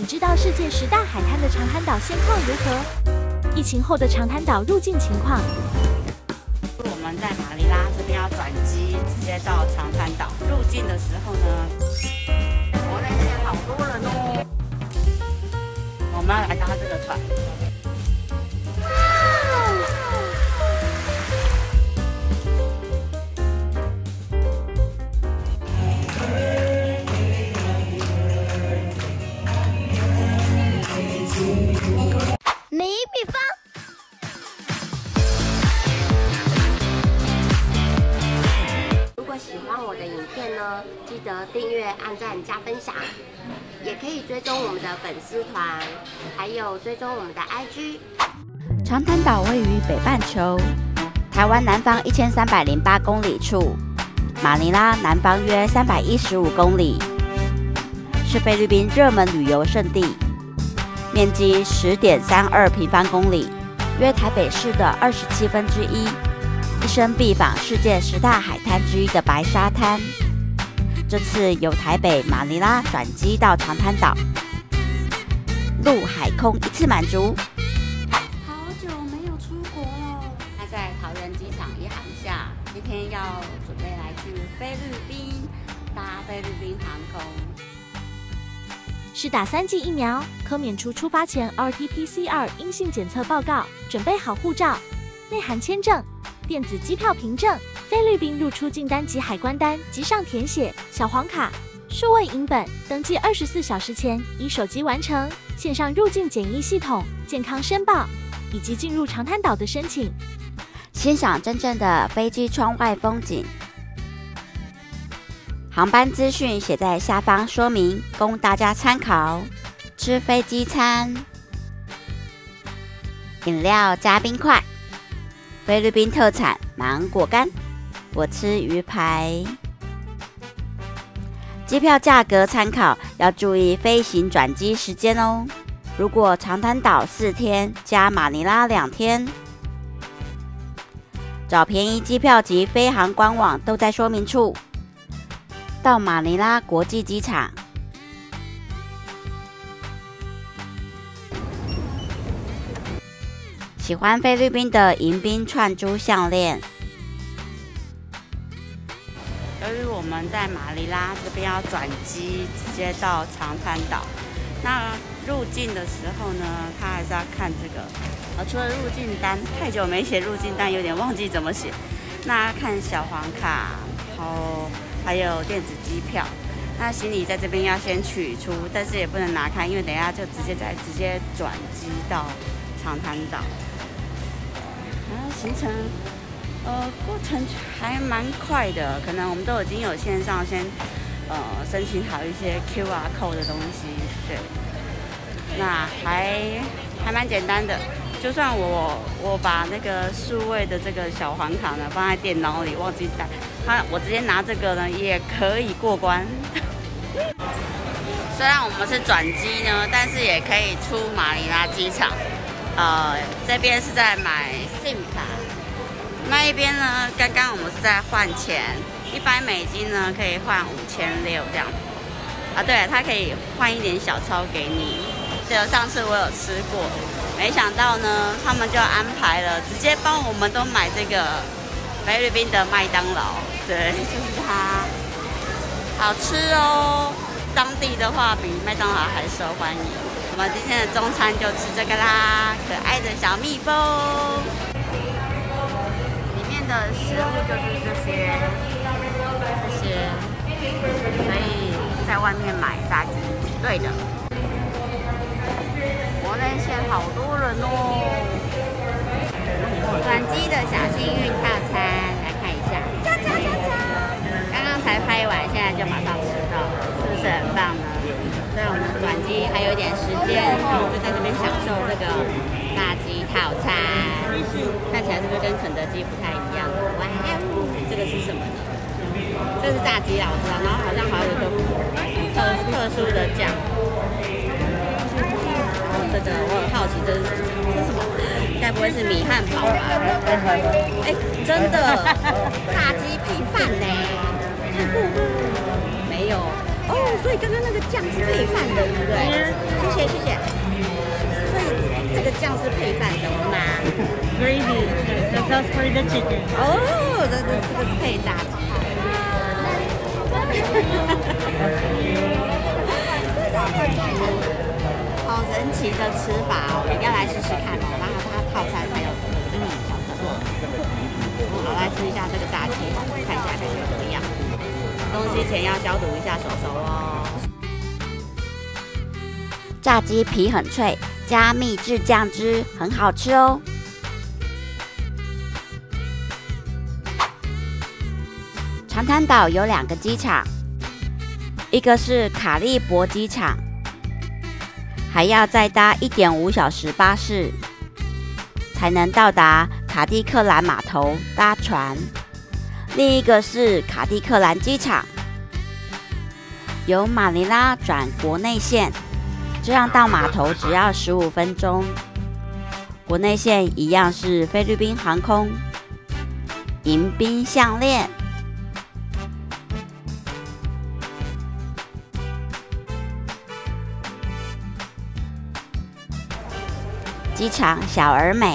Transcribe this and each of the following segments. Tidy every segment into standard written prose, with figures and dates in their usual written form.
知道世界10大海滩的长滩岛现况如何？疫情后的长滩岛入境情况。 我们在马尼拉这边要转机，直接到长滩岛。入境的时候呢，国内线好多人哦。我们要来搭这个船。 喜欢我的影片呢，记得订阅、按赞、加分享，也可以追踪我们的粉丝团，还有追踪我们的 IG。 长滩岛位于北半球，台湾南方1308公里处，马尼拉南方约315公里，是菲律宾热门旅游胜地，面积10.32平方公里，约台北市的1/27。 一生必访世界10大海滩之一的白沙滩。这次由台北马尼拉转机到长滩岛，陆海空一次满足。 好久没有出国了。 那在桃园机场一航下，今天要准备来去菲律宾，搭菲律宾航空。 是打3剂疫苗，可免除出发前 RT-PCR 阴性检测报告。准备好护照，内含签证。 电子机票凭证、菲律宾入出境单及海关单及上填写、小黄卡、数位影本，登记24小时前以手机完成。线上入境检疫系统、健康申报以及进入长滩岛的申请。 欣赏真正的飞机窗外风景。航班资讯写在下方说明，供大家参考。吃飞机餐，饮料加冰块。 菲律宾特产芒果干，我吃鱼排。机票价格参考，要注意飞行转机时间哦。如果长滩岛4天加马尼拉2天，找便宜机票及飞航官网都在说明处。到马尼拉国际机场。 喜欢菲律宾的迎宾串珠项链。 由于我们在马尼拉这边要转机，直接到长滩岛。那入境的时候呢，他还是要看这个。除了入境单，太久没写入境单，有点忘记怎么写。那看小黄卡，然后还有电子机票。那行李在这边要先取出，但是也不能拿开，因为等一下就直接转机到长滩岛。 行程，过程还蛮快的，可能我们都已经有线上先，申请好一些 QR code 的东西，对，那还蛮简单的。就算我把那个数位的这个小黄卡呢放在电脑里忘记带，我直接拿这个呢也可以过关。虽然我们是转机呢，但是也可以出马尼拉机场。 这边是在买 SIM 卡，那一边呢，刚刚我们是在换钱，100美金呢可以换5600这样。对，它可以换一点小钞给你。对，上次我有吃过，没想到呢，他们就安排了，直接帮我们都买这个菲律宾的麦当劳。对，就是它，好吃哦。当地的话，比麦当劳还受欢迎。 我们今天的中餐就吃这个啦，可爱的小蜜蜂。里面的食物就是这些，可以在外面买炸鸡，对的。国内线好多人哦。转机的小幸运套餐，来看一下。刚刚才拍完，现在就马上吃到了，是不是很棒呢？ 对，我们转机还有一点时间，我们就在这边享受这个炸鸡套餐，看起来是不是跟肯德基不太一样？哇哦，这个是什么呢？这是炸鸡啦，我知道，然后好像还有一个特殊的酱。然后这个我很好奇，这是什么？该不会是米汉堡吧？哎，真的，炸鸡配饭呢？没有。 哦，所以刚刚那个酱是配饭的，对不对？谢谢 sauce for the chicken. 哦，这个是可以炸鸡。好神奇的吃法哦，一定要来试试看哦。然后它套餐还有小可乐。好，来吃一下这个炸鸡，看一下感觉怎么样。东西前要消毒一下手哦。 炸鸡皮很脆，加秘制酱汁，很好吃哦。长滩岛有2个机场，一个是卡利伯机场，还要再搭1.5小时巴士，才能到达卡蒂克兰码头搭船。另一个是卡蒂克兰机场，由马尼拉转国内线，这样到码头只要15分钟。国内线一样是菲律宾航空迎宾项链。机场小而美。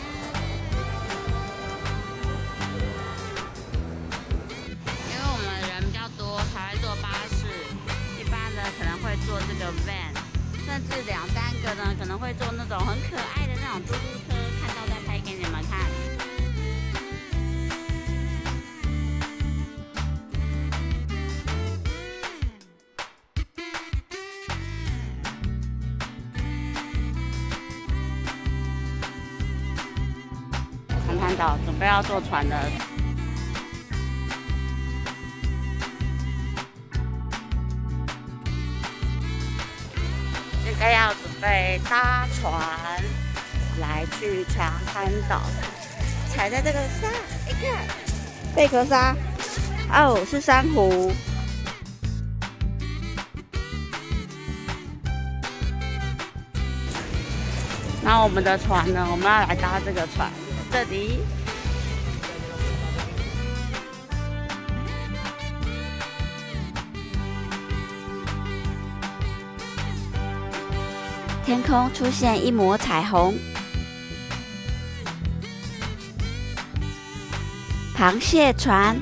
因为我们人比较多，才会坐巴士。一般的可能会坐这个 van， 甚至2、3个呢，可能会坐那种很可爱的那种嘟嘟车。看到再拍给你们看。长滩岛准备要坐船了。现在要准备搭船来去长滩岛，踩在这个沙，你看，贝壳沙，哦，是珊瑚。然后我们的船呢，我们要来搭这个船，这里。 天空出现一抹彩虹，螃蟹船，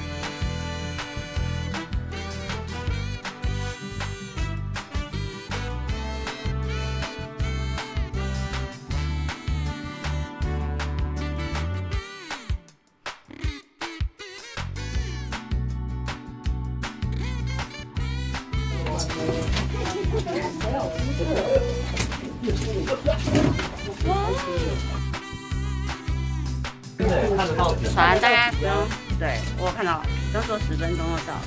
船大概不用，对我看到，不用坐10分钟就到。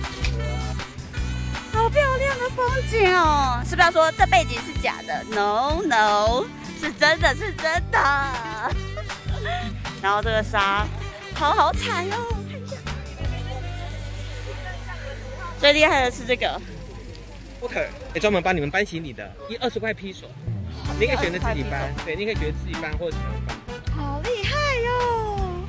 好漂亮的风景哦！是不是要说这背景是假的 ？No No， 是真的，是真的。然后这个沙，好踩哦，看一下。最厉害的是这个 ，Porter 也专门帮你们搬行李的，20块披索，你可以选择自己搬，对，你可以选择自己搬或者请人搬。 好厉害哟！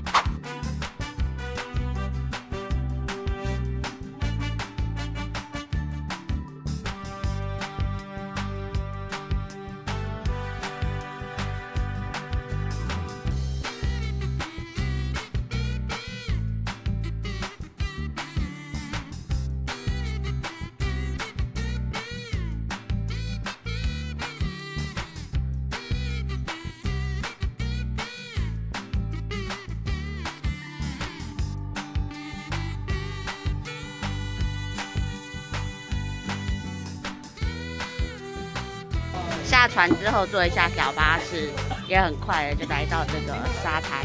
下船之后坐一下小巴士，也很快的就来到这个沙滩。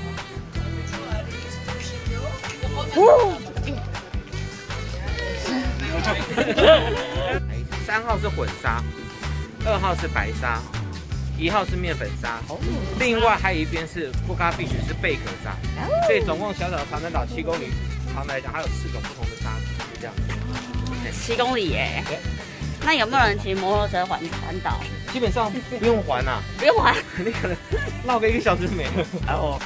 3号是混沙，2号是白沙，1号是面粉沙，另外还有一边是布卡必须是贝壳沙，所以总共小小的长滩岛7公里长来讲，还有4种不同的沙子，就这样。 7公里耶！那有没有人骑摩托车环岛？ 基本上不用环啊， 不用环， 你可能绕个1个小时没了。然后。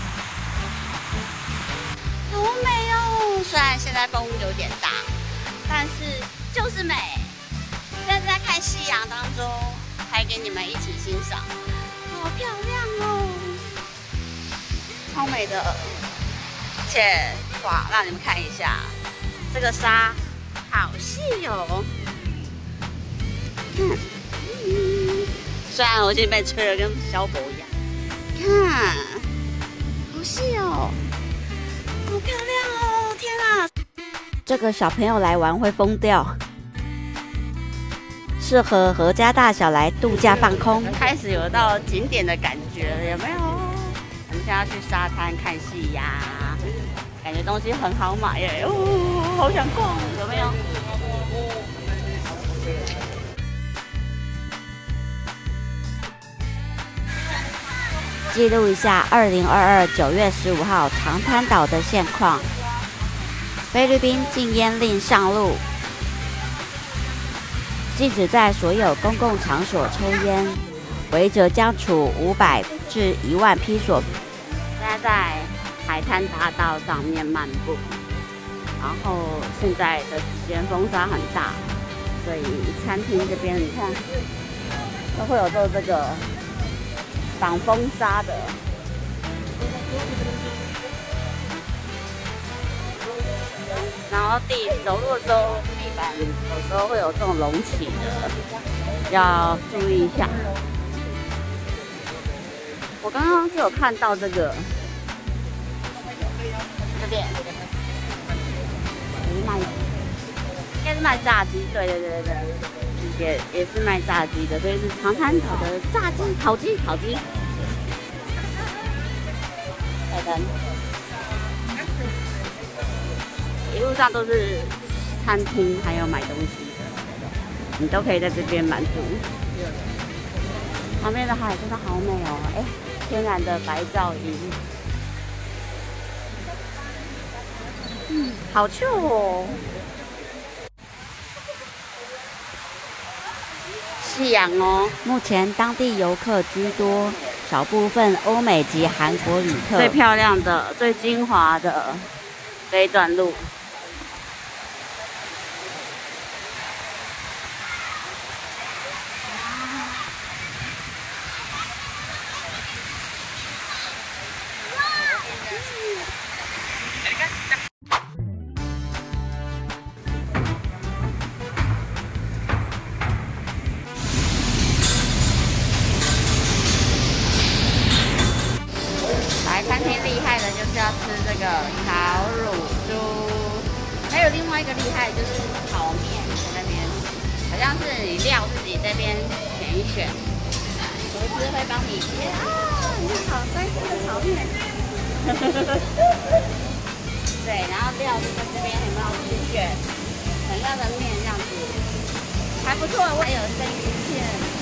好美哦！虽然现在风有点大， 但是就是美。现在在看夕阳当中，还给你们一起欣赏，好漂亮哦，超美的。而且哇，让你们看一下这个沙，好细哦。看，虽然我已经被吹得跟萧伯一样，看，好细哦，好漂亮哦！天啊， 这个小朋友来玩会疯掉，适合合家大小来度假放空。 开始有到景点的感觉了，有没有？我们现在要去沙滩看夕阳，感觉东西很好买耶，哦，好想逛，有没有？ 记录一下2022 9月15号长滩岛的现况。菲律宾禁烟令上路，禁止在所有公共场所抽烟，违者将处500至1万披索。 现在在海滩大道上面漫步，然后现在的时间风沙很大，所以餐厅这边你看都会有做这个挡风沙的。然后走路的时候，地板有时候会有这种隆起的，要注意一下。我刚刚就有看到这个，这边卖，应该是卖炸鸡，对，也是卖炸鸡的，所以是长滩岛的炸鸡、烤鸡。菜单。一路上都是餐厅，还有买东西的，你都可以在这边满足。旁边的海真的好美哦，哎，天然的白噪音，好酷哦！夕阳哦， 目前当地游客居多，少部分欧美及韩国旅客。 最漂亮的、最精华的这一段路。餐厅厉害的就是要吃这个烤乳猪，还有另外一个厉害的就是炒面，在那边好像是你料自己这边选一选，厨师会帮你切啊，你看好专心的炒面，对，然后料就在这边，有没有去选想要的面这样子，还不错，还有生鱼片。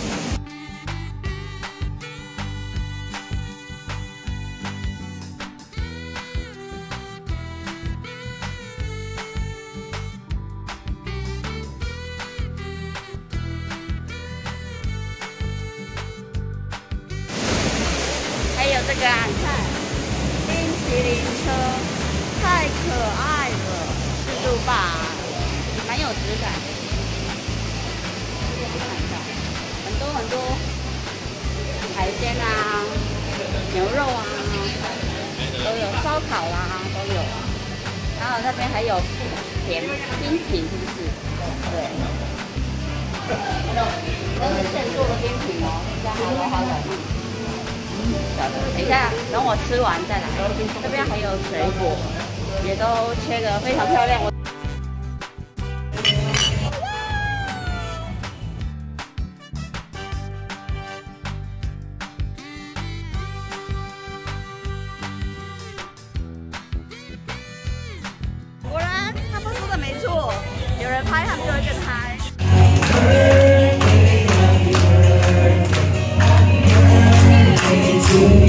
还有这个啊，你看，冰淇淋车，太可爱了，自助吧，蛮有质感的。看一下，很多海鲜啊，牛肉啊，都有，烧烤啦都有。然后那边还有冰品，是不是？对，都是现做的冰品哦，这样好冷。等一下，等我吃完再来。这边还有水果，也都切得非常漂亮。果然，他们说的没错，有人拍，他们就会跟拍。 Thank you.